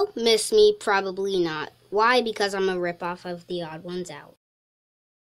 miss me? Probably not. Why? Because I'm a ripoff of the Odd Ones Out.